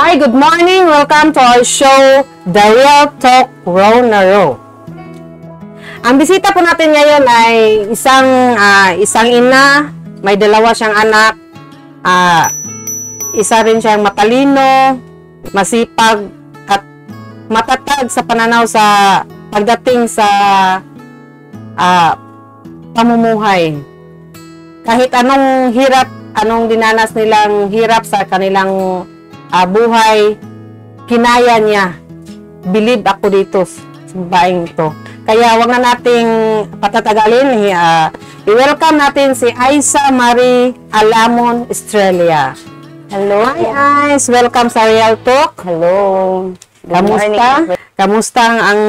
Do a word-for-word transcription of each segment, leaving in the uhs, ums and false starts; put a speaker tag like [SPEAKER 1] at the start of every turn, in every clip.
[SPEAKER 1] Hi, good morning. Welcome to our show, The Real Talk Row na Row. Ang bisita po natin ngayon ay isang uh, isang ina, may dalawa siyang anak. Uh, isa rin siyang matalino, masipag at matatag sa pananaw sa pagdating sa uh, pamumuhay. Kahit anong hirap, anong dinanas nilang hirap sa kanilang Uh, buhay, kinaya niya. Believe ako dito sa babaeng ito. Kaya wag na nating patatagalin. Uh, i-welcome natin si Aisa Marie Alamon Estrella.
[SPEAKER 2] Hello.
[SPEAKER 1] Hi, Ais. Welcome sa Real Talk.
[SPEAKER 2] Hello.
[SPEAKER 1] Good Kamusta? Morning. Kamusta ang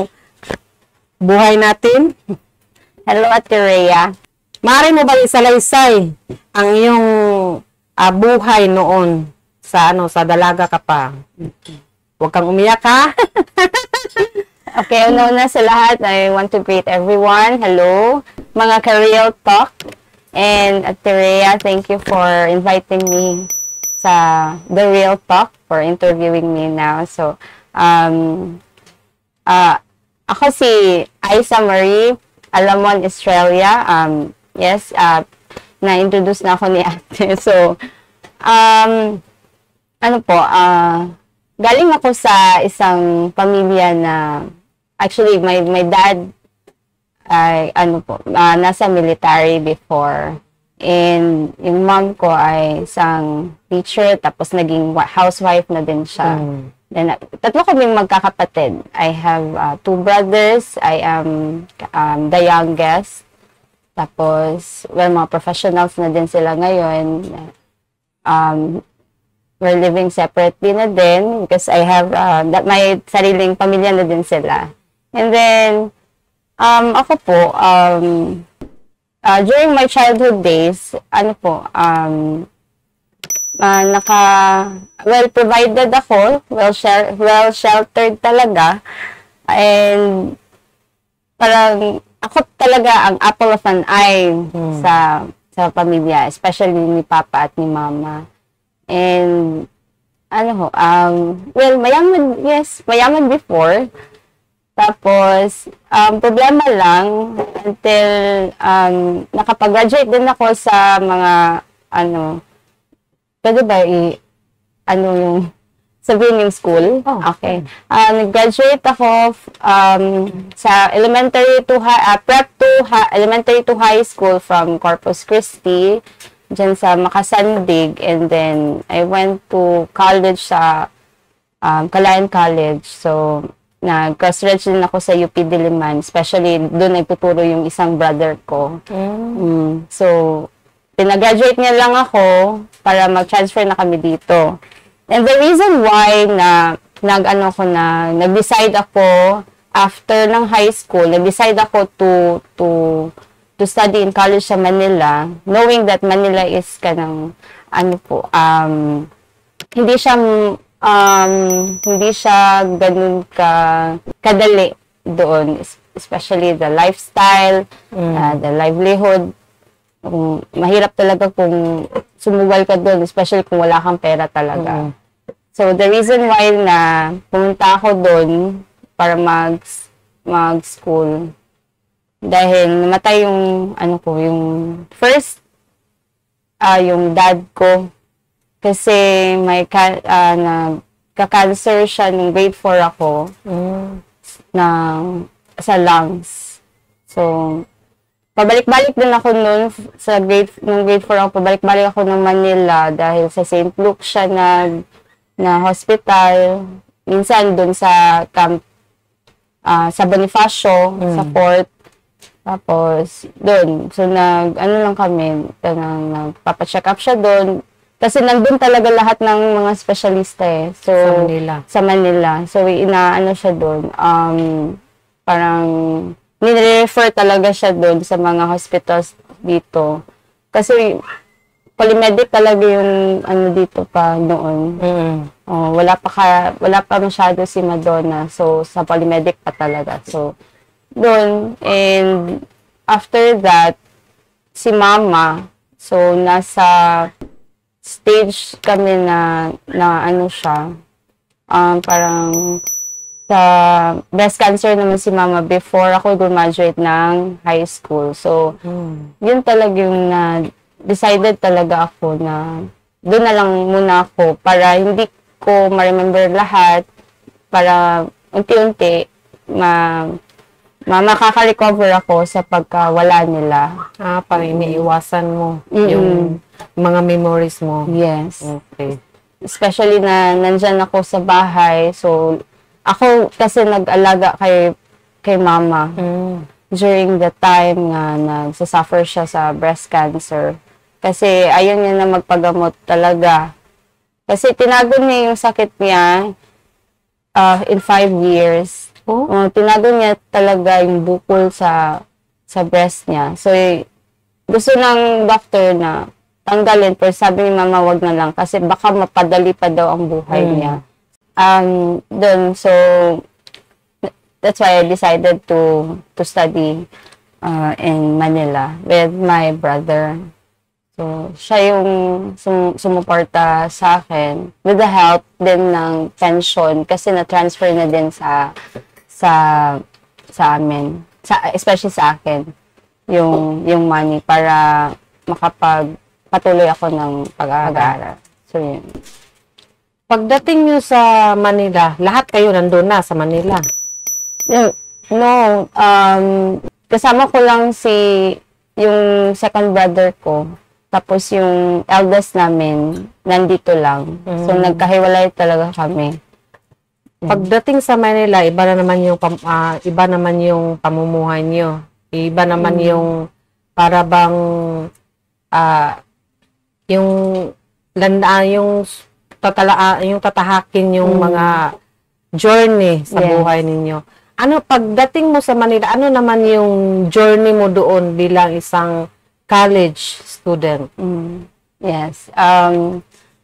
[SPEAKER 1] buhay natin?
[SPEAKER 2] Hello, Ate Rhea.
[SPEAKER 1] Maaari mo ba isalaysay ang iyong uh, buhay noon? Sa ano, sa dalaga ka pa. Huwag kang umiyak, ha?
[SPEAKER 2] Okay, una-una sa lahat, I want to greet everyone. Hello, mga ka-Real Talk. And at Rhea, thank you for inviting me sa The Real Talk, for interviewing me now. So, um, uh, ako si Aisa Marie Alamon Estrella. Um, yes, uh, na-introduce na ako ni ate. So, um, ano po, uh, galing ako sa isang pamilya na, actually, my, my dad, ay, ano po, uh, nasa military before. And yung mom ko ay isang teacher, tapos naging housewife na din siya. Mm. Then, tatlo kaming magkakapatid. I have uh, two brothers. I am um, the youngest. Tapos, well, mga professionals na din sila ngayon. Um, We're living separately na din because I have uh, that my sariling pamilya na din sila. And then, um, ako po, um, uh, during my childhood days, ano po, um, uh, naka, well provided ako, well, shel well sheltered talaga. And, parang, ako talaga ang apple of an eye hmm. sa, sa pamilya, especially ni Papa at ni Mama. And, ano ho, um, well, mayaman, yes, mayaman before. Tapos, um, problema lang, until, um, nakapag-graduate din ako sa mga, ano, pwede ba i, ano yung, sabihin yung school? Oh, okay. Uh, nag-graduate ako, um, sa elementary to high, uh, prep to, ha, elementary to high school from Corpus Christi, dyan sa Makasandig, and then I went to college sa um, Calayan College. So, nag-cross-reg din ako sa U P Diliman, especially doon nagtuturo yung isang brother ko. Mm. Mm. So, pinagraduate niya lang ako para mag-transfer na kami dito. And the reason why na nag-ano ko na, nag-decide ako after ng high school, nag-decide ako to to to study in college sa Manila, knowing that Manila is kanang, ano po, um, hindi siya, um, hindi siya ganun ka, kadali doon, especially the lifestyle, mm. uh, the livelihood. Um, mahirap talaga kung sumugal ka doon, especially kung wala kang pera talaga. Mm. So, the reason why na pumunta ako doon para mag, mag-school, dahil namatay yung, ano ko, yung first, uh, yung dad ko. Kasi may, ka, uh, nagka-cancer siya nung grade four ako, mm. na, sa lungs. So, pabalik-balik din ako nun, sa grade, nung grade four ako, pabalik-balik ako ng Manila, dahil sa Saint Luke siya nag, na hospital. Minsan, dun sa camp, uh, sa Bonifacio, mm. sa Fort. Tapos, doon. So, nag, ano lang kami, nagpapacheck up siya doon. Kasi nandun talaga lahat ng mga specialista eh. So,
[SPEAKER 1] sa Manila.
[SPEAKER 2] Sa Manila. So, inaano siya doon. Um, parang, nire-refer talaga siya doon sa mga hospitals dito. Kasi, polymedic talaga yung ano dito pa noon. Mm-hmm. Oh, wala pa ka, wala pa masyado si Madonna. So, sa polymedic pa talaga. So, doon, and after that, si Mama, so nasa stage kami na, na ano siya, um, parang sa breast cancer naman si mama before ako graduate ng high school. So,
[SPEAKER 1] Mm.
[SPEAKER 2] yun talaga yung na decided talaga ako na doon na lang muna ako para hindi ko ma-remember lahat, para unti-unti ma, ma makaka-recover ako sa pagkawala nila.
[SPEAKER 1] Ah, parang iniiwasan mo
[SPEAKER 2] Mm-mm.
[SPEAKER 1] yung mga memories mo.
[SPEAKER 2] Yes.
[SPEAKER 1] Okay.
[SPEAKER 2] Especially na nandyan ako sa bahay. So, ako kasi nag-alaga kay, kay mama
[SPEAKER 1] Mm.
[SPEAKER 2] during the time nga nagsasuffer siya sa breast cancer. Kasi ayaw niya na magpagamot talaga. Kasi tinago niya yung sakit niya uh, in five years.
[SPEAKER 1] Oh?
[SPEAKER 2] Uh, tinago niya talaga yung bukol sa sa breast niya. So, eh, gusto ng doctor na tanggalin, pero sabi ni mama, wag na lang kasi baka mapadali pa daw ang buhay
[SPEAKER 1] Mm.
[SPEAKER 2] niya. Um, dun, so, that's why I decided to to study uh, in Manila with my brother. So, siya yung sum sumuporta sa akin with the help din ng pension kasi na-transfer na din sa sa sa amin, sa, especially sa akin, yung yung money para makapagpatuloy ako ng pag-aaral. So, yun.
[SPEAKER 1] Pagdating nyo sa Manila, lahat kayo nandun na sa Manila.
[SPEAKER 2] No, no um, kasama ko lang si yung second brother ko. Tapos yung eldest namin, nandito lang. So,
[SPEAKER 1] Mm.
[SPEAKER 2] nagkahiwalay talaga kami.
[SPEAKER 1] Pagdating sa Manila, iba na naman yung pam- ah, iba naman yung pamumuhay niyo. Iba naman
[SPEAKER 2] Mm.
[SPEAKER 1] yung para bang ah, yung landa yung tatala ah, yung tatahakin yung
[SPEAKER 2] Mm.
[SPEAKER 1] mga journey sa
[SPEAKER 2] Yes.
[SPEAKER 1] buhay ninyo. Ano pagdating mo sa Manila, ano naman yung journey mo doon bilang isang college student?
[SPEAKER 2] Mm. Yes. Um,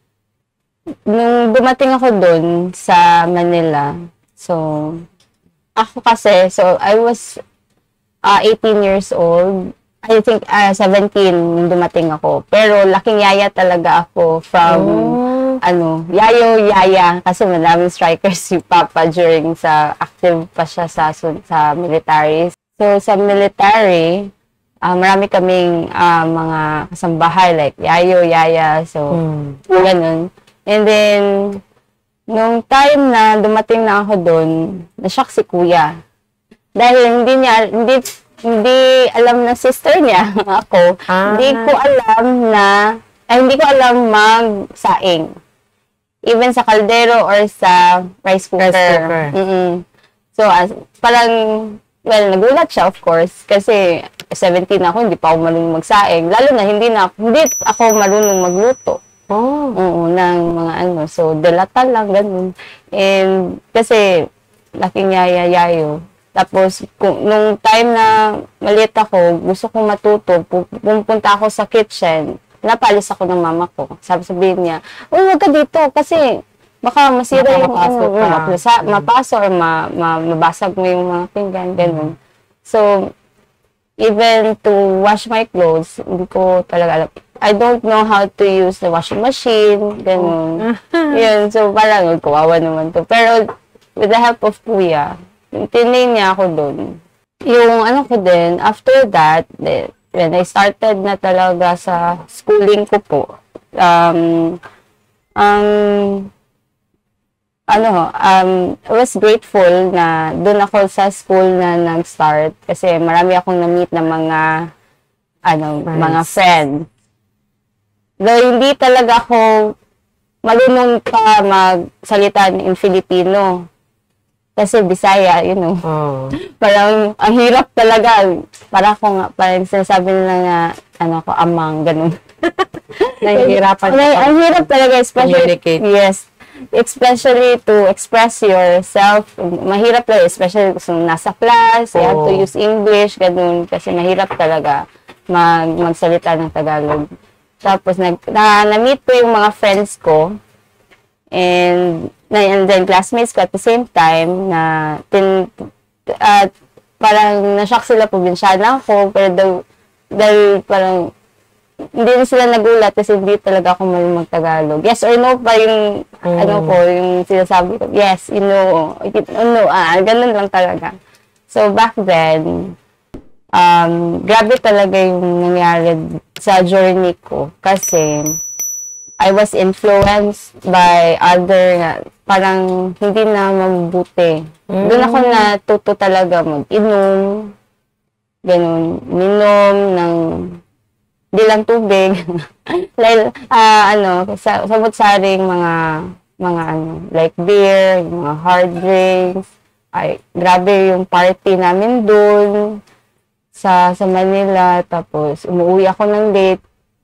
[SPEAKER 2] nung dumating ako dun sa Manila, so, ako kasi, so, I was uh, eighteen years old. I think uh, seventeen nung dumating ako. Pero laking yaya talaga ako from,
[SPEAKER 1] Oh.
[SPEAKER 2] ano, yayo, yaya. Kasi maraming strikers si Papa during sa, active pa siya sa, sa military. So, sa military, uh, marami kaming uh, mga kasambahay, like yayo, yaya. So,
[SPEAKER 1] Hmm.
[SPEAKER 2] ganun. And then, nung time na dumating na ako doon, na-shock si kuya. Dahil hindi niya, hindi, hindi alam na sister niya ako.
[SPEAKER 1] Ah.
[SPEAKER 2] Hindi ko alam na, ay, hindi ko alam mag-saing. Even sa kaldero or sa rice cooker.
[SPEAKER 1] Rice cooker.
[SPEAKER 2] Mm-mm. So, as, parang, well, nagulat siya, of course, kasi seventeen ako, hindi pa ako marunong magsaing. Lalo na, hindi na, hindi ako marunong magluto.
[SPEAKER 1] Oh.
[SPEAKER 2] Oo, ng mga ano. So, delata lang, ganun. And, kasi, laking yaya-yayo. Tapos, kung, nung time na maliit ako, gusto kong matuto, pu- pupunta ako sa kitchen, napalis ako ng mama ko. Sabi sabihin niya, uy, wag ka dito, kasi, baka masira
[SPEAKER 1] Baka
[SPEAKER 2] yung,
[SPEAKER 1] mapasok
[SPEAKER 2] ano,
[SPEAKER 1] ka.
[SPEAKER 2] mapasa, mapasok or ma, ma, mabasag mo yung mga pinggan, ganun. So, even to wash my clothes, hindi ko talaga alam. I don't know how to use the washing machine, ganun. Yun, so parang, kawawa naman to. Pero, with the help of kuya, tinin niya ako dun. Yung ano ko din, after that, then, when I started na talaga sa schooling ko po, um, um, ano, um, I was grateful na doon ako sa school na nag-start kasi marami akong na-meet na mga, ano,
[SPEAKER 1] Friends.
[SPEAKER 2] mga friend. Though hindi talaga ako marunong pa magsalita in Filipino. Kasi Bisaya, you know.
[SPEAKER 1] Oh.
[SPEAKER 2] Parang, ang hirap talaga. Para ako nga, parang sinasabi nila na, ano ko, amang, ganun.
[SPEAKER 1] Nahihirapan
[SPEAKER 2] Ang,
[SPEAKER 1] ka
[SPEAKER 2] ang hirap talaga, especially,
[SPEAKER 1] communicate.
[SPEAKER 2] yes, especially to express yourself. Mahirap lang, especially kung nasa class, you have to
[SPEAKER 1] Oo.
[SPEAKER 2] use English, ganun, kasi mahirap talaga mag, magsalita ng Tagalog. Tapos, nag, na, na-meet ko yung mga friends ko, and, na, and then classmates ko at the same time, na, tin, uh, parang na-shock sila, probinsyana ako, pero daw, dahil parang, hindi na sila nagulat kasi hindi talaga ako marunong mag-Tagalog. Yes or no pa yung, mm. ano ko, yung sinasabi ko. Yes, you know, you know, ah, ganun lang talaga. So, back then, um, grabe talaga yung nangyari sa journey ko kasi I was influenced by other, parang hindi na mabuti. Mm. Doon ako natuto talaga mag-inom, ganun, minom ng hindi lang tubig. like, uh, ano, sa, samot-saring mga, mga ano, like beer, mga hard drinks. Ay, grabe yung party namin doon sa, sa Manila. Tapos, umuwi ako ng late.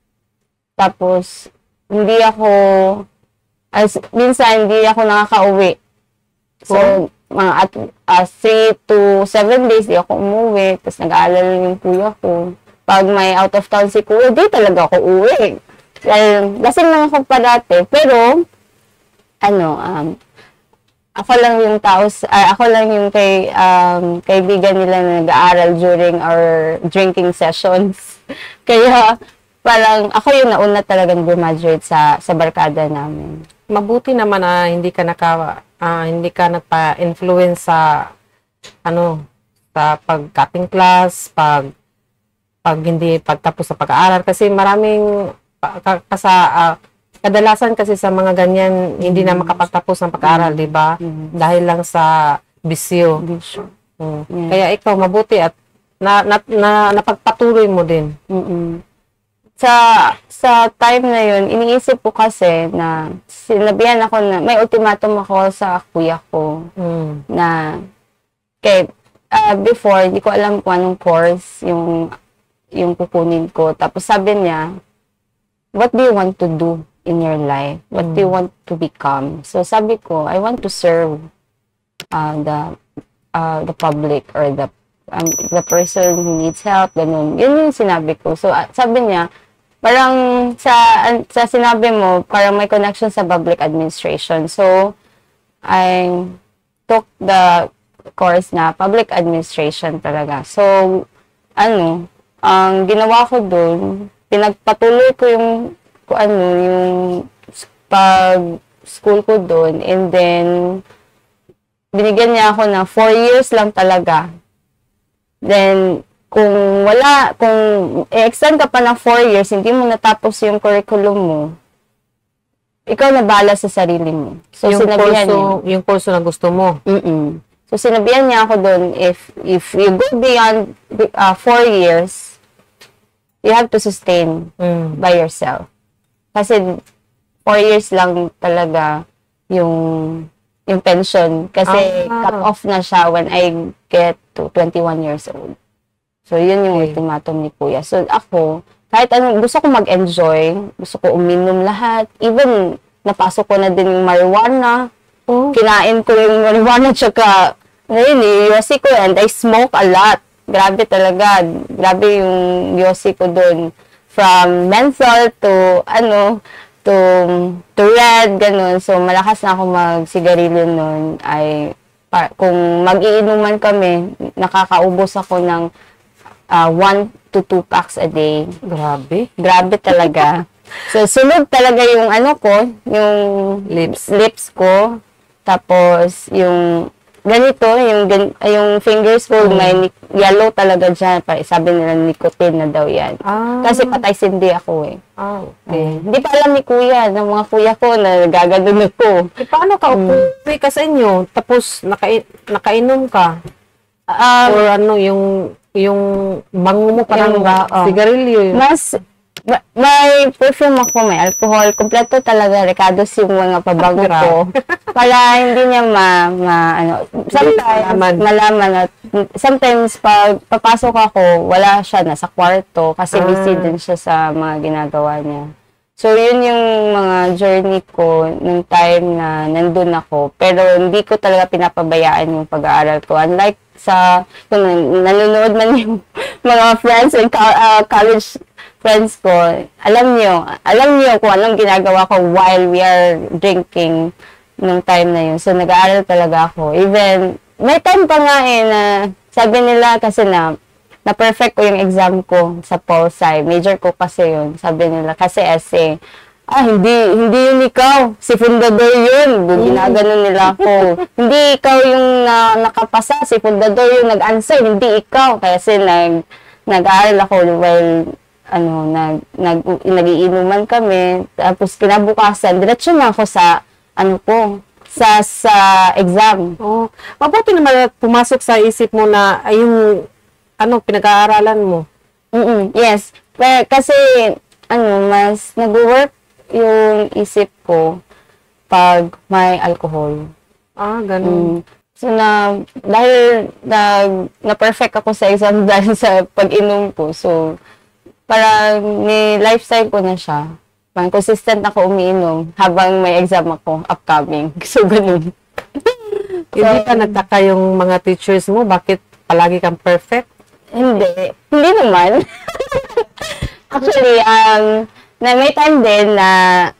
[SPEAKER 2] Tapos, hindi ako, as, minsan, hindi ako nakaka-uwi. So, oh. mga at uh, three to seven days, di ako umuwi. Tapos, nag-aalala yung kuya ko. Pag may out of town si kuya, di talaga ako uwi. Dahil, lasing lang ako pa dati. Pero, ano, um, ako lang yung tao, uh, ako lang yung kay, um, kaibigan nila na nag-aaral during our drinking sessions. Kaya, parang ako yung nauna talagang graduate sa sa barkada namin.
[SPEAKER 1] Mabuti naman na hindi ka naka uh, hindi ka nagpa-influence sa ano sa pag-cutting class, pag pag hindi pagtapos sa pag-aaral kasi maraming kasa uh, kadalasan kasi sa mga ganyan hindi na makapagtapos ng pag-aaral, mm-hmm. 'di ba? Mm-hmm. Dahil lang sa bisyo. Bisyo. Mm. Yeah. Kaya ikaw mabuti at na, na, na napagpatuloy mo din.
[SPEAKER 2] Mm-mm. Sa sa time na yun, iniisip ko kasi na sinabihan ako na may ultimatum ako sa kuya ko mm. na kay uh, before hindi ko alam kung anong course yung yung kukunin ko. Tapos sabi niya, what do you want to do in your life? What mm. do you want to become? So sabi ko, I want to serve uh, the uh, the public or the um, the person who needs help. Ganun. Yun yung sinabi ko. So uh, sabi niya, parang sa sa sinabi mo, parang may connection sa public administration. So, I took the course na public administration talaga. So, ano, ang ginawa ko doon, pinagpatuloy ko yung, kung ano, yung pag-school ko doon. And then, binigyan niya ako na four years lang talaga. Then, kung wala, kung i-extend ka pa ng four years, hindi mo natapos yung curriculum mo, ikaw na bala sa sarili mo. So,
[SPEAKER 1] yung
[SPEAKER 2] sinabihan
[SPEAKER 1] kurso,
[SPEAKER 2] niya.
[SPEAKER 1] yung kurso na gusto mo.
[SPEAKER 2] Mm-mm. So, sinabihan niya ako doon, if, if you go beyond uh, four years, you have to sustain mm. by yourself. Kasi, four years lang talaga yung, yung pension. Kasi, ah. cut off na siya when I get to twenty-one years old. So, yun yung okay. ultimatum ni Kuya. So, ako, kahit ano, gusto ko mag-enjoy, gusto ko uminom lahat. Even, napasok ko na din yung marijuana. Oh. Kinain ko yung marijuana, tsaka, really, yosi ko, and I smoke a lot. Grabe talaga. Grabe yung yosi ko dun. From menthol to, ano, to, to red, ganun. So, malakas na ako mag-sigarilyo nun. Ay, pa, kung mag-iinuman kami, nakakaubos ako ng Uh, one to two packs a day.
[SPEAKER 1] Grabe.
[SPEAKER 2] Grabe talaga. So, sunod talaga yung ano ko, yung
[SPEAKER 1] lips,
[SPEAKER 2] lips ko. Tapos, yung ganito, yung, yung fingers ko, mm. may yellow talaga dyan. Sabi nila, nicotine na daw yan. Ah. Kasi patay sindi ako eh.
[SPEAKER 1] Ah, okay.
[SPEAKER 2] Hindi pa alam ni kuya, ng mga kuya ko na gaganon ako.
[SPEAKER 1] Eh, paano ka upuwi mm. ka sa inyo? Tapos, naka, nakainom ka? Um, Or ano, yung yung bango mo parang ba, oh. sigarilyo yun.
[SPEAKER 2] Mas, ma- may perfume ako, may alcohol, kompleto talaga, Ricardo's yung mga pabango ko. Para hindi niya ma, ma ano, sometimes, malaman. malaman at sometimes, pag papasok ako, wala siya, nasa kwarto, kasi ah. busy din siya sa mga ginagawa niya. So, yun yung mga journey ko nung time na nandun ako. Pero, hindi ko talaga pinapabayaan yung pag-aaral ko. Unlike sa, kung nanonood man yung mga friends and uh, college friends ko, alam nyo, alam nyo kung anong ginagawa ko while we are drinking nung time na yun. So, nag-aaral talaga ako. Even, may time pa nga eh na, sabi nila kasi na, na-perfect ko yung exam ko sa pol sci. Major ko kasi yun. Sabi nila, kasi essay. Ah, hindi, hindi yun ikaw. Si Fundador yun. Ginaganon nila ako. Hindi ikaw yung na, nakapasa. Si Fundador yung nag-answer. Hindi ikaw. Kasi nag, nag-aaral ako while, ano, nag, nag, nagiinuman kami. Tapos kinabukasan, diretso na ako sa, ano ko, sa, sa exam.
[SPEAKER 1] Oh, mabuti naman at pumasok sa isip mo na ay yung, ano, pinag-aaralan mo.
[SPEAKER 2] Mm-mm, yes. Pero, kasi, ano, mas nag-work yung isip ko pag may alcohol.
[SPEAKER 1] Ah, ganun.
[SPEAKER 2] Mm. So, na, dahil na, na-perfect ako sa exam dahil sa pag-inom ko. So, parang ni lifestyle ko na siya. Parang consistent ako umiinom habang may exam ako upcoming. So, ganun.
[SPEAKER 1] Hindi pa nagtaka yung mga teachers mo, bakit palagi kang perfect?
[SPEAKER 2] Hindi. Hindi naman. Actually, um, na may time din na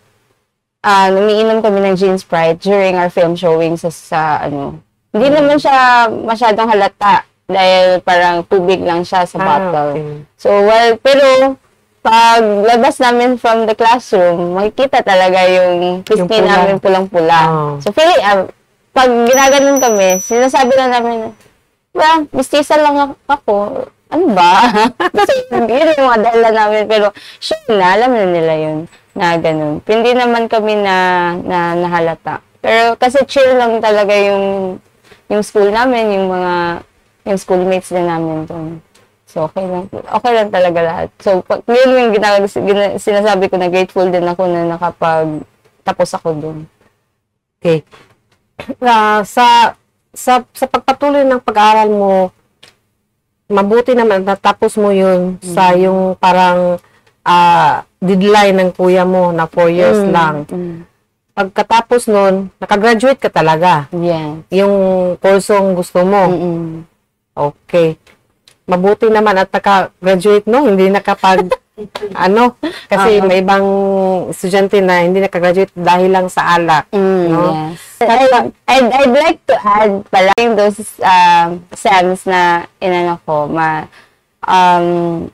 [SPEAKER 2] uh, umiinom kami ng Gin Sprite during our film showing sa, sa ano. Hindi hmm. naman siya masyadong halata dahil parang tubig lang siya sa bottle. Ah, okay. So, well, pero pag labas namin from the classroom, makikita talaga yung pisngi namin pulang-pula. Oh. So, feeling, uh, pag ginaganon kami, sinasabi lang namin, well, mistisa lang ako. Ano ba? Kasi yun yung mga dahilan namin. Pero, sure na, alam na nila yun. Na ganun. Hindi naman kami na, na nahalata. Pero, kasi chill lang talaga yung, yung school namin, yung mga, yung schoolmates din namin doon. So, okay lang. Okay lang talaga lahat. So, pag, yun yung ginag, gina, sinasabi ko na grateful din ako na nakapag tapos ako doon.
[SPEAKER 1] Okay. Uh, sa, sa, sa pagpatuloy ng pag-aaral mo, mabuti naman natapos mo yun mm. sa yung parang uh, deadline ng kuya mo na four years mm. lang. Mm. Pagkatapos nun, nakagraduate ka talaga.
[SPEAKER 2] Yeah.
[SPEAKER 1] Yung kursong gusto mo.
[SPEAKER 2] Mm-mm.
[SPEAKER 1] Okay. Mabuti naman at naka-graduate, no? Hindi nakapag, ano, kasi uh-huh. may ibang estudyante na hindi nakagraduate dahil lang sa alak.
[SPEAKER 2] Mm,
[SPEAKER 1] no?
[SPEAKER 2] Yes. I'd, I'd, I'd like to add pala yung those uh, SEMs na inano ko, ma, um,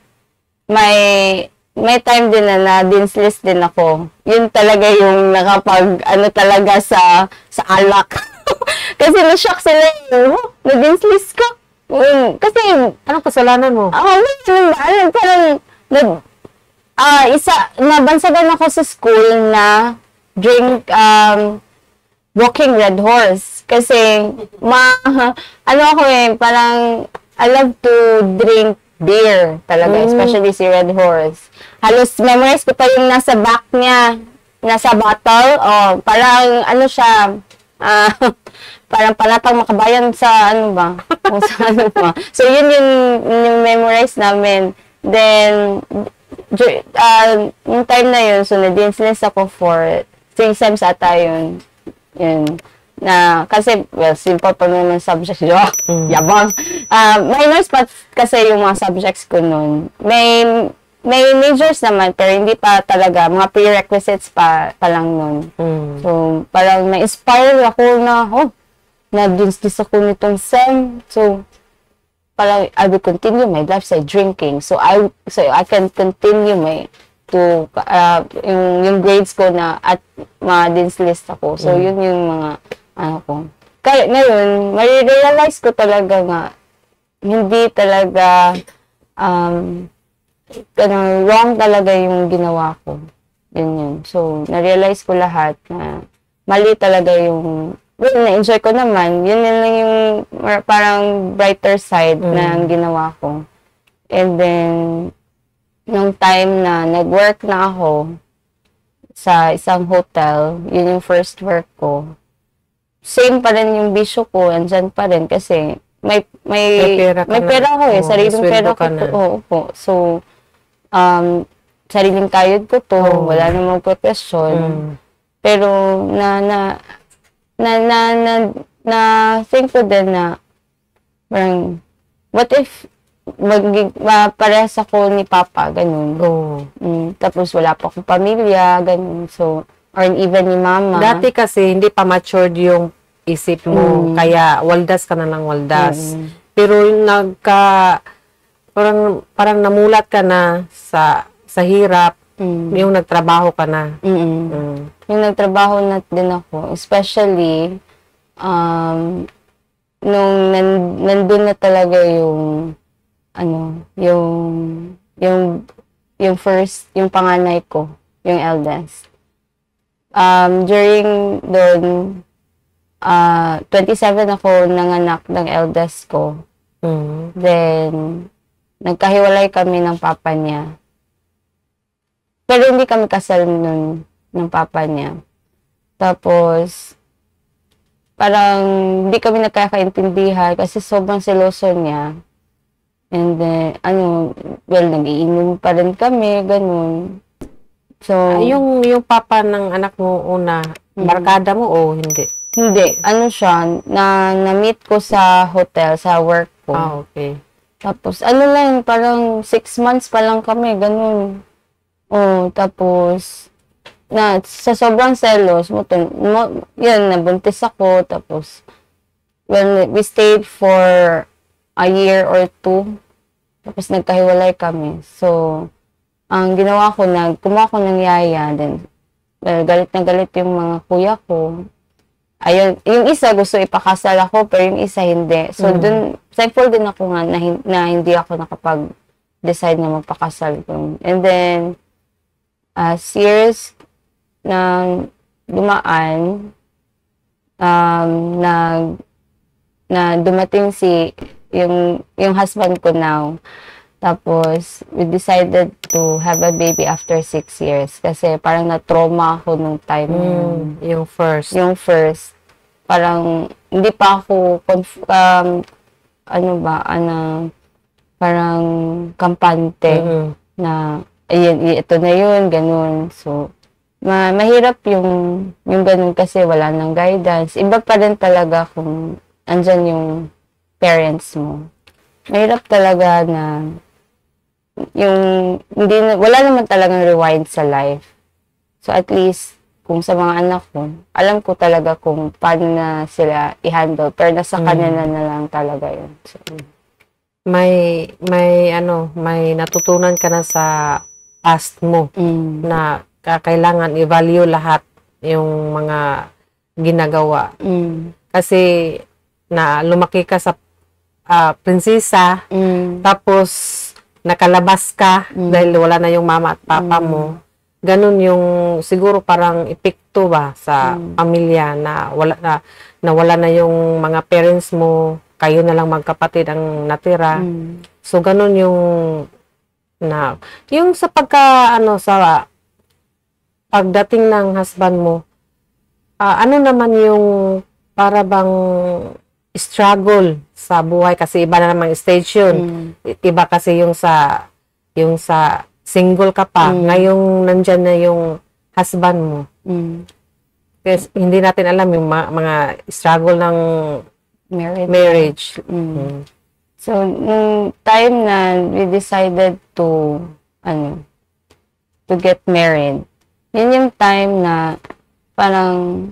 [SPEAKER 2] may, may time din na na dean's list din ako. Yun talaga yung nakapag, ano talaga sa, sa alak. Kasi na-shock sila yung, oh, na-dean's list ko. Um, kasi,
[SPEAKER 1] anong kasalanan mo?
[SPEAKER 2] Ako, oh, ano, parang, nag, uh, isa, nabansagan ako sa school na drink, um, walking red horse. Kasi, ma, ano ako eh, parang, I love to drink beer talaga, mm. especially si Red Horse. Halos memorize ko pa yung nasa back niya, nasa bottle, oh, parang, ano siya, ah, uh, parang panatang makabayan sa ano ba? O sa ano ba? So, yun yung, yung memorize namin. Then, uh, yung time na yun, so na-dean's list ako for three sems ata yun. Yun. Na, kasi, well, simple pa naman subject. Mm. Yabang. Uh, minors pa kasi yung mga subjects ko nun. May, may majors naman, pero hindi pa talaga. Mga prerequisites pa, pa lang nun. Mm. So, parang na-inspire ako na, oh, na-dean's list ako nitong sem. So, parang I will continue my lifestyle drinking. So, I so I can continue my, to, uh, yung, yung grades ko na at ma-dean's list ako. So, mm. yun yung mga, ano ko. Kaya, ngayon, ma-realize ko talaga nga, hindi talaga, um, ganun, wrong talaga yung ginawa ko. Yun yun. So, na-realize ko lahat na mali talaga yung, well, na-enjoy ko naman. Yun yun lang yung parang brighter side mm. na ginawa ko. And then, nung time na nag-work na ako sa isang hotel, yun yung first work ko. Same pa rin yung bisyo ko, andyan pa rin kasi may may may pera, may pera ko eh, oh, sariling pera ko. Oo po. So, um, sariling kayod ko to, oh. wala namang profession. Mm. Pero, na, na, na, na, na, na, think ko din na, parang, what if, mag, parehas ako ni Papa, ganun.
[SPEAKER 1] Oh.
[SPEAKER 2] Mm, tapos, wala pa akong pamilya, ganun. So, or even ni Mama.
[SPEAKER 1] Dati kasi, hindi pa matured yung isip mo, mm. kaya waldas ka na ng waldas. Mm. Pero, nagka, parang, parang namulat ka na sa, sa hirap,
[SPEAKER 2] Mm.
[SPEAKER 1] yung nagtrabaho ka na.
[SPEAKER 2] Mm.
[SPEAKER 1] Mm.
[SPEAKER 2] Yung nagtrabaho na din ako, especially, um, nung nan, nandun na talaga yung, ano, yung, yung, yung first, yung panganay ko, yung eldest. Um, during doon, uh, twenty-seven ako nanganak ng eldest ko.
[SPEAKER 1] Mm.
[SPEAKER 2] Then, nagkahiwalay kami ng papa niya. Pero hindi kami kasal nun ng papa niya. Tapos, parang hindi kami nagkakaintindihan kasi sobrang seloso niya. And then, ano, well, nag-iinom pa rin kami, ganun. So,
[SPEAKER 1] Ah, yung, yung papa ng anak mo una,
[SPEAKER 2] Mm.
[SPEAKER 1] barkada mo o hindi?
[SPEAKER 2] hindi, ano siya, na, na-meet ko sa hotel, sa work ko.
[SPEAKER 1] Ah, okay.
[SPEAKER 2] Tapos, ano lang, parang six months pa lang kami, ganun. Oh, tapos, na, sa sobrang selos, mo, mo, yan, nabuntis ako, tapos, well, we stayed for a year or two, tapos nagkahiwalay kami. So, ang ginawa ko, nag, kumuha ko ng yaya, then, well, galit na galit yung mga kuya ko. Ayun, yung isa gusto ipakasal ako, pero yung isa hindi. So,
[SPEAKER 1] Mm.
[SPEAKER 2] dun, thankful din ako nga na, hin- na hindi ako nakapag-decide na magpakasal ko. And then, as years na dumaan, um, nag, na dumating si, yung, yung husband ko now. Tapos, we decided to have a baby after six years. Kasi parang na-trauma ako nung time na yun.
[SPEAKER 1] Mm, yung first.
[SPEAKER 2] Yung first, parang hindi pa ako conf- um, ano ba, ano, parang kampante
[SPEAKER 1] Mm.
[SPEAKER 2] na ayun, i- ito na yun, ganun. So, ma mahirap yung yung ganun kasi wala nang guidance. Iba pa rin talaga kung andyan yung parents mo. Mahirap talaga na yung hindi na, wala naman talagang rewind sa life. So, at least kung sa mga anak ko, alam ko talaga kung paano na sila i-handle. Pero nasa
[SPEAKER 1] Mm.
[SPEAKER 2] kanya na, na lang talaga yun. So,
[SPEAKER 1] May, may, ano, may natutunan ka na sa past mo
[SPEAKER 2] mm,
[SPEAKER 1] na kailangan i-value lahat yung mga ginagawa.
[SPEAKER 2] mm,
[SPEAKER 1] Kasi, na lumaki ka sa ah, prinsesa,
[SPEAKER 2] mm,
[SPEAKER 1] tapos nakalabas ka
[SPEAKER 2] Mm.
[SPEAKER 1] dahil wala na yung mama at papa
[SPEAKER 2] Mm.
[SPEAKER 1] mo. Ganun yung siguro parang epekto ba sa
[SPEAKER 2] Mm.
[SPEAKER 1] pamilya na wala na, na wala na yung mga parents mo, kayo na lang magkapatid ang natira.
[SPEAKER 2] mm,
[SPEAKER 1] So ganun yung na yung sa pagka ano sa pagdating ng husband mo, ah, ano naman yung para bang struggle sa buhay kasi iba na namang stage yun.
[SPEAKER 2] mm,
[SPEAKER 1] I- Iba kasi yung sa yung sa single ka pa,
[SPEAKER 2] Mm.
[SPEAKER 1] ngayong nandyan na yung husband mo.
[SPEAKER 2] mm.
[SPEAKER 1] Kasi hindi natin alam yung ma- mga struggle ng
[SPEAKER 2] Married.
[SPEAKER 1] marriage.
[SPEAKER 2] Mm.
[SPEAKER 1] Mm.
[SPEAKER 2] So, nung time na we decided to, ano, to get married, yun yung time na parang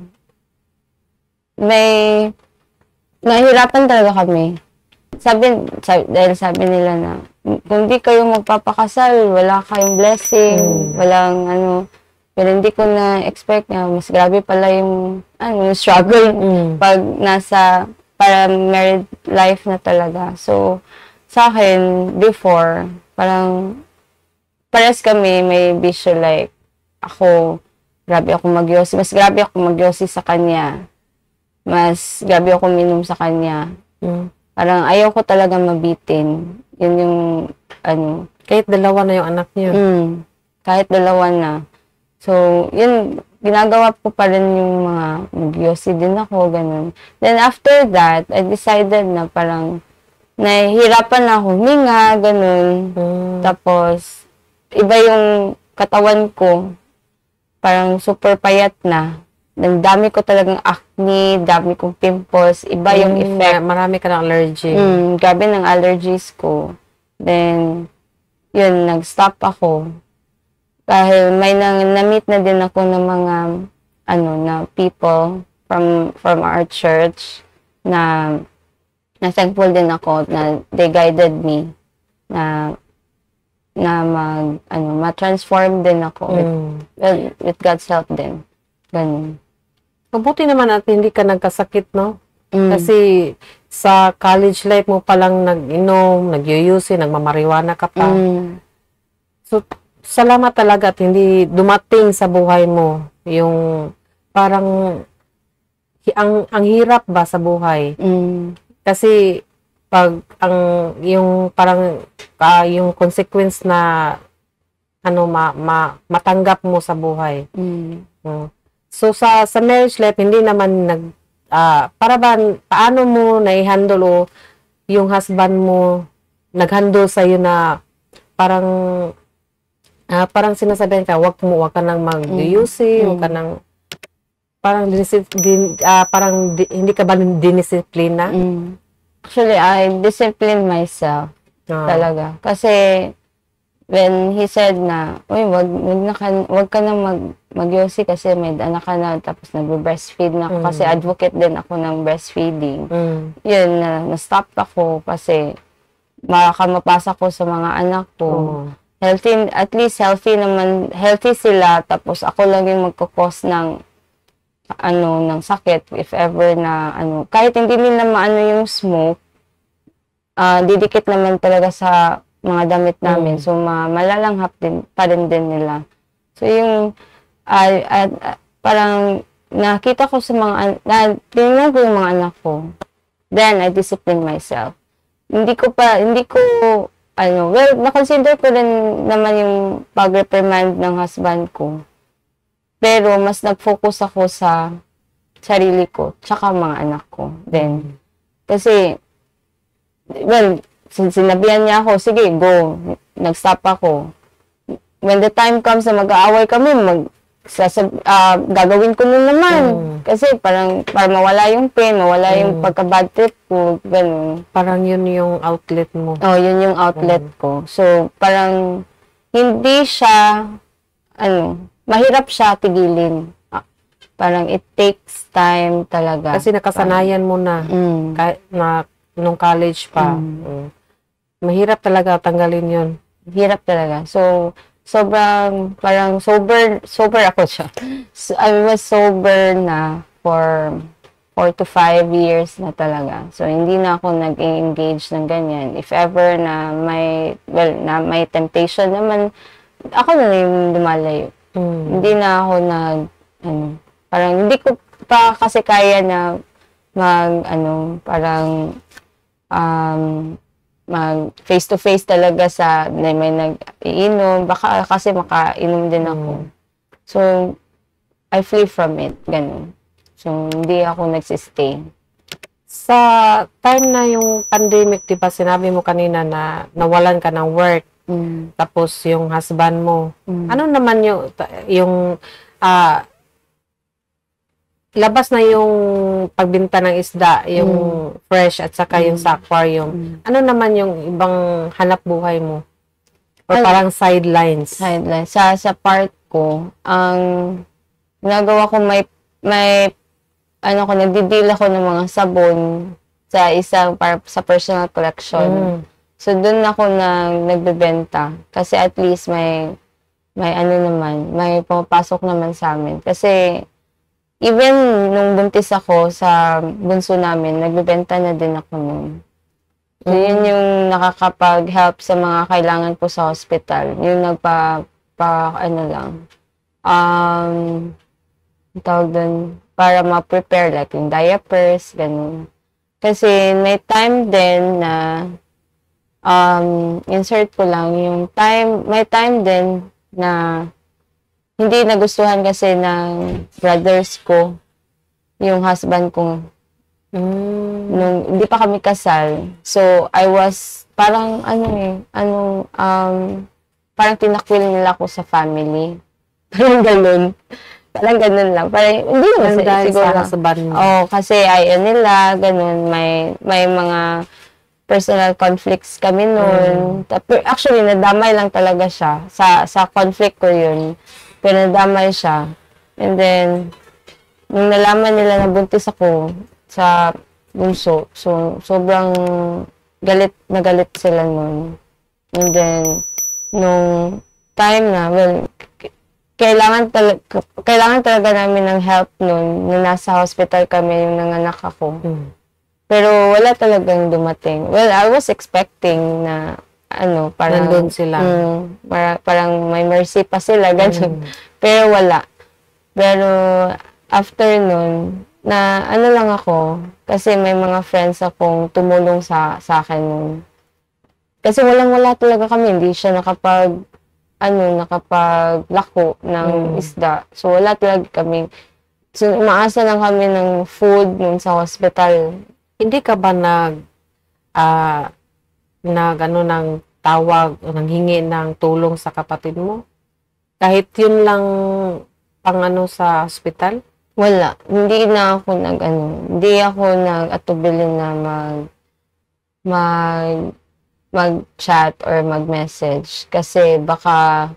[SPEAKER 2] may nahirapan talaga kami. Sabi, sabi dahil sabi nila na kung di kayo magpapakasal, wala kayong blessing,
[SPEAKER 1] Mm.
[SPEAKER 2] walang ano, pero hindi ko na expect na mas grabe pala yung ano, yung struggle
[SPEAKER 1] Mm.
[SPEAKER 2] pag nasa para married life na talaga. So, sa akin, before, parang pares kami may bisyo like ako, grabe ako magyosi. Mas grabe ako magyosi sa kanya. Mas grabe ako minom sa kanya.
[SPEAKER 1] Mm.
[SPEAKER 2] Parang ayaw ko talaga mabitin. Yun yung, ano,
[SPEAKER 1] Kahit dalawa na yung anak niyo.
[SPEAKER 2] mm, kahit dalawa na. So, yun, ginagawa ko pa rin yung mga magyosi din ako, ganun. Then, after that, I decided na parang nahihirapan na ako huminga, ganun.
[SPEAKER 1] Mm.
[SPEAKER 2] Tapos, iba yung katawan ko. Parang super payat na. Ang dami ko talagang acne, dami kong pimples. Iba yung
[SPEAKER 1] Mm,
[SPEAKER 2] effect.
[SPEAKER 1] marami ka ng allergy.
[SPEAKER 2] Mm, grabe ng allergies ko. Then, yun, nag-stop ako. Dahil may nang, na-meet na din ako ng mga, ano, na people from, from our church na, na thankful din ako na they guided me na na mag ano ma-transform din ako with,
[SPEAKER 1] Mm.
[SPEAKER 2] well, with God's help din. Ganun.
[SPEAKER 1] Mabuti naman at hindi ka nagkasakit, no?
[SPEAKER 2] Mm.
[SPEAKER 1] Kasi sa college life mo palang nag-inom, nag-uyusi, nagmamariwana ka pa.
[SPEAKER 2] Mm.
[SPEAKER 1] So, salamat talaga at hindi dumating sa buhay mo yung parang hi- ang ang hirap ba sa buhay.
[SPEAKER 2] Mm.
[SPEAKER 1] Kasi pag ang yung parang ah, yung consequence na ano ma, ma- matanggap mo sa buhay.
[SPEAKER 2] Mm.
[SPEAKER 1] Mm. So sa sa marriage life hindi naman nag ah, para ba paano mo nai-handle o yung husband mo nag-handle sa na parang ah, parang sinasabihan ka wag mo wag ka nang mag-uyusi, wag ka nang parang dinisip, din, ah, parang di- hindi ka ba dinisiplina?
[SPEAKER 2] Mm. Actually, I discipline myself
[SPEAKER 1] Ah.
[SPEAKER 2] talaga. Kasi when he said na, uy, wag, wag, na ka, wag ka na mag, magyosi kasi may anak ka na, tapos nag-breastfeed na ako.
[SPEAKER 1] Mm.
[SPEAKER 2] Kasi advocate din ako ng breastfeeding.
[SPEAKER 1] Mm.
[SPEAKER 2] Yun, na, na-stop ako kasi baka mapasa ko sa mga anak ko.
[SPEAKER 1] Oo.
[SPEAKER 2] Healthy, at least healthy naman, healthy sila, tapos ako lang yung magkakos ng ano, ng sakit, if ever na, ano, kahit hindi nila maano yung smoke, ah didikit naman talaga sa mga damit namin.
[SPEAKER 1] Mm.
[SPEAKER 2] So, ma malalanghap din, pa rin din nila. So, yung, ah ah, ah, parang, nakita ko sa mga, an- na, tingnan ko yung mga anak ko. Then, I discipline myself. Hindi ko pa, hindi ko, ano, well, na-consider ko rin naman yung pag-reprimand ng husband ko. Pero, mas nag-focus ako sa sarili ko, tsaka mga anak ko. Then, kasi, well, sin- sinabihan niya ako, sige, go. Nag-stop ako. When the time comes na mag-aaway kami, mag, sasab, ah, gagawin ko nun naman.
[SPEAKER 1] Mm.
[SPEAKER 2] Kasi parang, para mawala yung pain, mawala yung pagka-bad trip ko, ganun.
[SPEAKER 1] Parang yun yung outlet mo.
[SPEAKER 2] Oh, yun yung outlet ko. So, parang, hindi siya, ano, mahirap siya tigilin. Ah, Parang, it takes time talaga.
[SPEAKER 1] Kasi nakasanayan mo na,
[SPEAKER 2] Mm.
[SPEAKER 1] kahit na nung college pa. Mm. Mahirap talaga tanggalin yun.
[SPEAKER 2] Hirap talaga. So, sobrang, parang sober, sober ako siya. So, I was sober na for four to five years na talaga. So, hindi na ako nag-engage ng ganyan. If ever na may, well, na may temptation naman, ako na yung lumalayo.
[SPEAKER 1] Mm.
[SPEAKER 2] Hindi na ako nag, ano, parang hindi ko pa kasi kaya na mag, ano, parang, um, mag face-to-face talaga sa na may nag-iinom. Baka kasi makainom din ako. So, I flee from it. Ganun. So, hindi ako nagsistay.
[SPEAKER 1] Sa time na yung pandemic, di ba sinabi mo kanina na nawalan ka ng work,
[SPEAKER 2] Mm.
[SPEAKER 1] tapos yung husband mo,
[SPEAKER 2] Mm.
[SPEAKER 1] ano naman yung, yung ah, labas na yung pagbinta ng isda, yung fresh at saka yung sa aquarium. Ano naman yung ibang hanap buhay mo? Or
[SPEAKER 2] Ano?
[SPEAKER 1] parang sidelines?
[SPEAKER 2] Sideline. Sa, sa part ko, ang ginagawa ko may, may, ano ko, nagdi-deal ako ng mga sabon sa isang, para, sa personal collection.
[SPEAKER 1] Mm.
[SPEAKER 2] So, dun ako na nagbebenta. Kasi at least may, may ano naman, may pumapasok naman sa amin. Kasi, even nung buntis ako sa bunso namin, nagbebenta na din ako nun. So, yun yung nakakapag-help sa mga kailangan ko sa hospital. Yung nagpa, pa, ano lang, um, ang tawag dun, para ma-prepare, like yung diapers, ganun. Kasi may time din na, um, insert ko lang, yung time, may time din na hindi nagustuhan kasi ng brothers ko, yung husband ko,
[SPEAKER 1] Mm.
[SPEAKER 2] nung hindi pa kami kasal. So, I was, parang, ano eh, anong, um, parang tinakwil nila ako sa family. Parang ganun. Parang ganun lang. Parang, hindi naman
[SPEAKER 1] Ano
[SPEAKER 2] sa-
[SPEAKER 1] dahil
[SPEAKER 2] siguro.
[SPEAKER 1] sa husband mo?
[SPEAKER 2] Oo, kasi ayaw nila, ganun, may, may mga personal conflicts kami noon. Tapi- Actually, nadamay lang talaga siya. Sa, sa conflict ko yun. Pero nadamay siya. And then, nung nalaman nila na buntis ako sa bunso, so, sobrang galit na galit sila noon. And then, nung time na, well, kailangan, tal kailangan talaga namin ng help nun, na nasa hospital kami yung nanganak ako. Mm. Pero wala talagang dumating. Well, I was expecting na, ano, parang,
[SPEAKER 1] nandun sila.
[SPEAKER 2] Mm, para, parang may mercy pa sila, ganun. Mm. Pero wala. Pero, after nun, na, ano lang ako, kasi may mga friends akong tumulong sa, sa akin nun. Kasi walang-wala talaga kami, hindi siya nakapag, ano, nakapaglako ng mm. isda. So, wala talaga kami. So, umaasa lang kami ng food nun sa hospital.
[SPEAKER 1] Hindi ka ba nag, ah, uh, nag, ano, ng tawag, nanghingi ng tulong sa kapatid mo? Kahit yun lang pang ano sa hospital?
[SPEAKER 2] Wala. Hindi na ako nag, ano, hindi ako nag-atubili na mag, mag, mag-chat or mag-message. Kasi baka,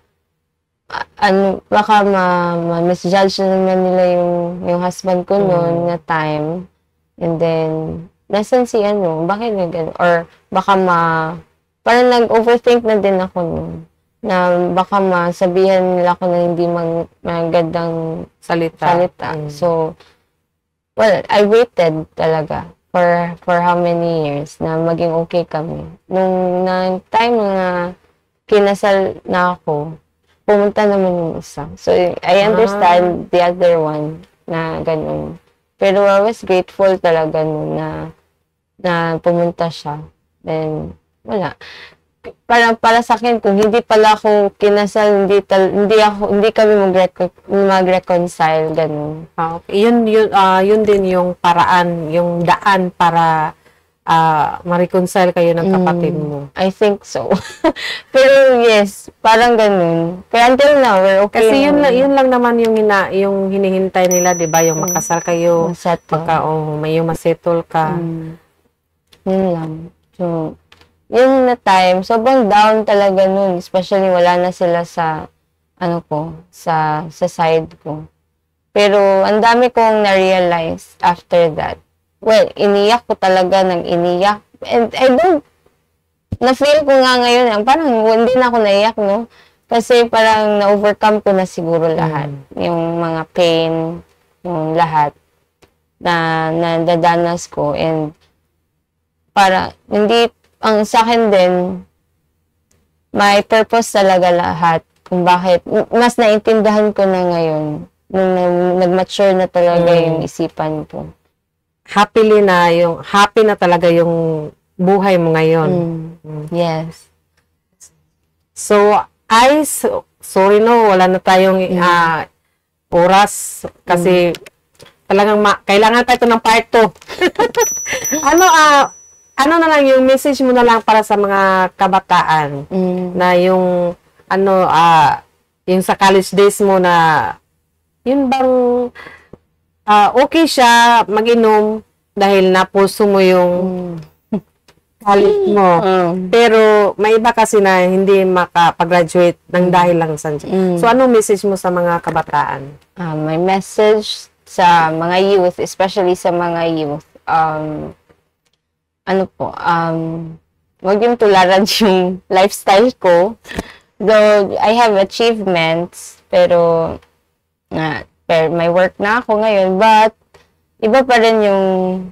[SPEAKER 2] ano, baka ma-misjudge ma naman nila yung, yung husband ko noon mm. na time. And then, nasan si ano, bakit na gano'n? Or baka ma, parang nag-overthink na din ako noon. Na baka masabihan nila ako na hindi mag, magandang
[SPEAKER 1] salita.
[SPEAKER 2] salita.
[SPEAKER 1] Mm.
[SPEAKER 2] So, well, I waited talaga for for how many years na maging okay kami. Nung na time na kinasal na ako, pumunta naman yung isa. So, I understand ah. the other one na ganun. Pero I was grateful talaga nun na, na pumunta siya. Then, wala. Para, para sa akin, kung hindi pala ako kinasal, hindi, tal, hindi, ako, hindi kami mag-reconcile, ganun.
[SPEAKER 1] Ah, okay. Yun, yun, uh, yun din yung paraan, yung daan para uh, ma-reconcile kayo ng kapatid mo.
[SPEAKER 2] Mm, I think so. Pero yes, parang ganun. Pero until now, we're okay.
[SPEAKER 1] Kasi yun, yun lang naman yung, ina, yung hinihintay nila, di ba? Yung makasal kayo, maka, oh, may yung masettle ka.
[SPEAKER 2] Mm. Yun lang. So, yun na time, sobrang down talaga nun. Especially wala na sila sa, ano ko, sa, sa side ko. Pero, ang dami kong na-realize after that. Well, iniyak ko talaga ng iniyak. And I don't, na-feel ko nga ngayon, parang hindi na ako naiyak, no? Kasi parang na-overcome ko na siguro lahat. Mm. Yung mga pain, yung lahat na nadadanas ko. And, para, hindi, ang sa akin din, may purpose talaga lahat kung bakit. Mas naintindihan ko na ngayon nung nag-mature na talaga mm. yung isipan ko.
[SPEAKER 1] Happily na yung, happy na talaga yung buhay mo ngayon.
[SPEAKER 2] Mm. Mm. Yes.
[SPEAKER 1] So, I, so, sorry no, wala na tayong mm. uh, oras kasi mm. talagang ma- kailangan pa ito ng part two. ano, ah, uh, ano na lang yung message mo na lang para sa mga kabataan mm. na yung ano ah uh, yung sa college days mo na yun bang uh, okay siya mag-inom dahil napuso mo yung mm. college mo mm. pero may iba kasi na hindi makapag-graduate ng dahil lang sa mm. So ano message mo sa mga kabataan?
[SPEAKER 2] Uh, my message sa mga youth, especially sa mga youth, um ano po, um, wag yung tularan yung lifestyle ko. Though, I have achievements, pero, uh, pero may work na ako ngayon, but, iba pa rin yung,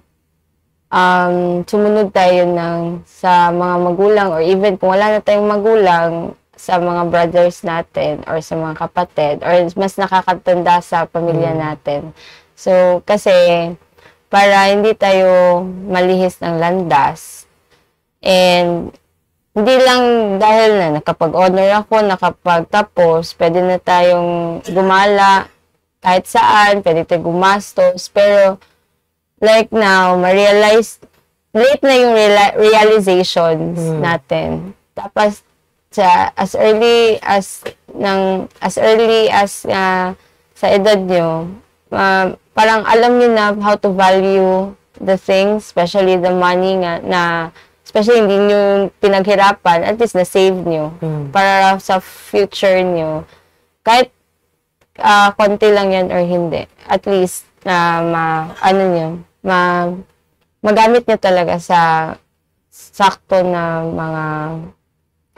[SPEAKER 2] um, sumunod tayo ng, sa mga magulang, or even kung wala na tayong magulang, sa mga brothers natin, or sa mga kapatid, or mas nakakatanda sa pamilya mm. natin. So, kasi, para hindi tayo malihis ng landas. And, hindi lang dahil na nakapag-honor ako, nakapagtapos, pwede na tayong gumala kahit saan, pwede tayo gumastos. Pero, like now, ma-realize, late na yung reala- realizations hmm. natin. Tapos, sa, as early as, ng, as early as uh, sa edad nyo, uh, parang alam niyo na how to value the things, especially the money nga, na, especially hindi niyo pinaghirapan, at least na-save niyo mm. para sa future niyo. Kahit uh, konti lang yan or hindi, at least na uh, ma, ano niyo, ma, magamit niyo talaga sa sakto na mga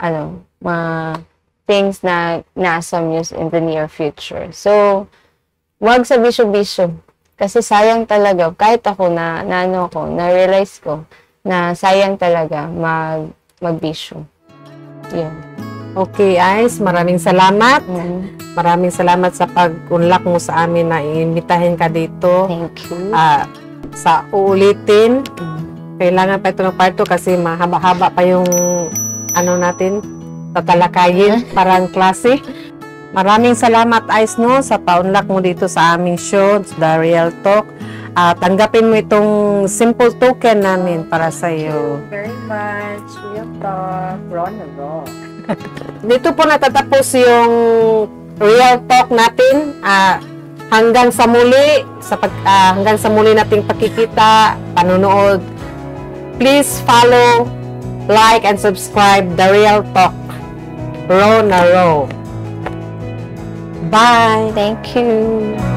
[SPEAKER 2] ano, mga things na nasa Muse in the near future. So, wag sa bisyo-bisyo. Kasi sayang talaga, kahit ako na, na ano ko, na-realize ko, na sayang talaga mag, magbisyo. Yun.
[SPEAKER 1] Okay, Ice. Maraming salamat.
[SPEAKER 2] Mm.
[SPEAKER 1] Maraming salamat sa pag-unlock mo sa amin na iimbitahin ka dito.
[SPEAKER 2] Thank you.
[SPEAKER 1] Ah, sa uulitin.
[SPEAKER 2] Mm.
[SPEAKER 1] Kailangan pa ito ng part two kasi mahaba-haba pa yung ano natin, tatalakayin, parang klase. Maraming salamat, Ice, no, sa pa-unlock mo dito sa aming show, The Real Talk. Ah, tanggapin mo itong simple token namin para sa iyo.
[SPEAKER 2] Very much. Real talk. Rona Ro.
[SPEAKER 1] Dito po natatapos yung Real Talk natin. Ah, hanggang sa muli, sa pag, ah, hanggang sa muli nating pakikita, panonood. Please follow, like, and subscribe The Real Talk. Ro na Ro. Bye!
[SPEAKER 2] Thank you.